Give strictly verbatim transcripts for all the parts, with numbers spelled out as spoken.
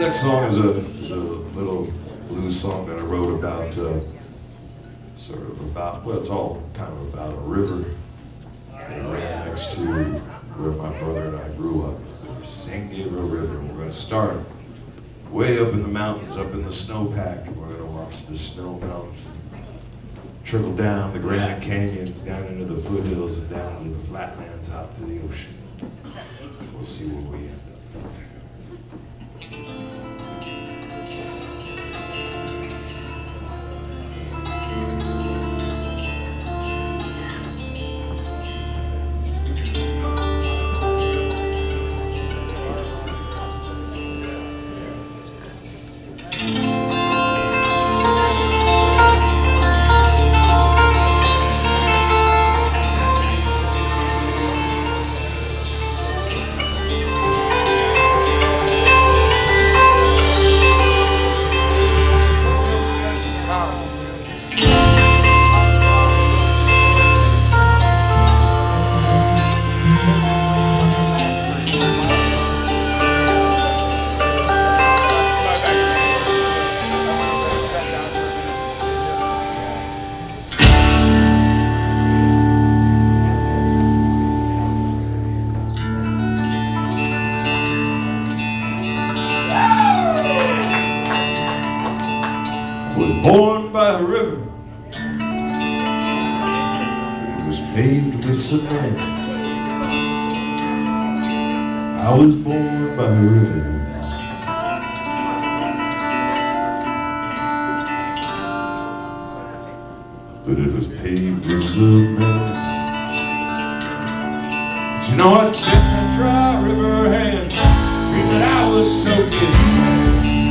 That song is a, is a little blues song that I wrote about, uh, sort of about, well, it's all kind of about a river that ran next to where my brother and I grew up, the Saint Gabriel River. And we're going to start way up in the mountains, up in the snowpack, and we're going to watch the snow melt, trickle down the granite canyons, down into the foothills, and down into the flatlands, out to the ocean. We'll see where we end up. Born by a river, it was paved with cement. I was born by a river, but it was paved with cement. But you know what? Stand that dry river hand, dream that I was soaking.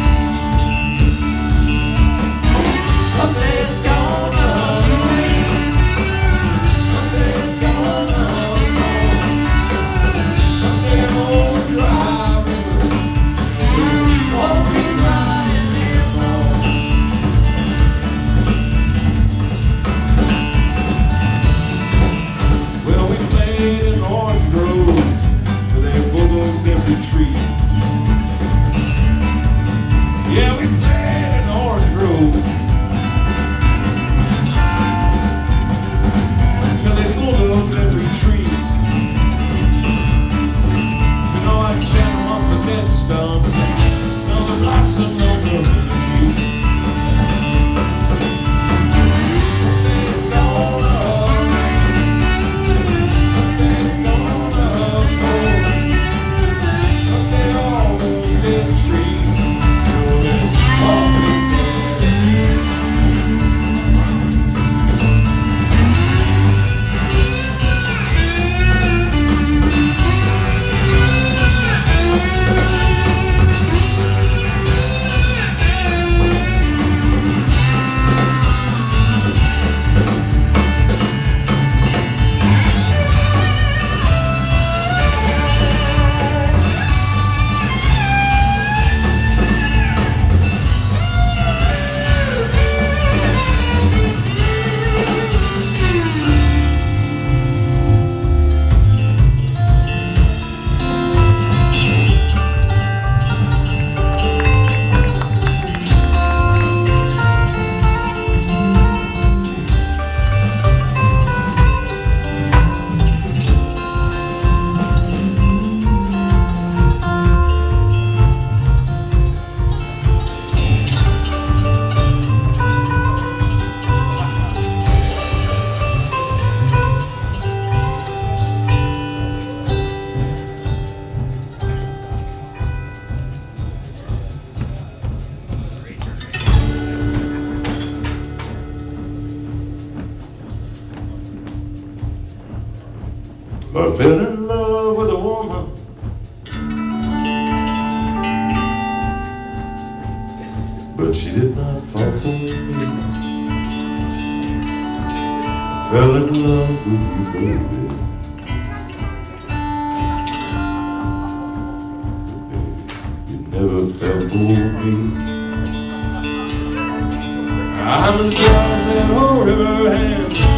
Something's gonna rain. Something's gonna blow. Someday old dry river won't be dry anymore. Well, we played in orange groves where they were those empty trees. Yeah, we played in orange groves. Those every tree. You know, I'd stand amongst the dead stones and smell the blossom on the leaf. Something's gonna rain. Something's gonna blow. Someday all those dead trees will all be dead. I fell in love with a woman, but she did not fall for me. I fell in love with you, baby, but baby, you never fell for me. I'm as dry as that old river hand.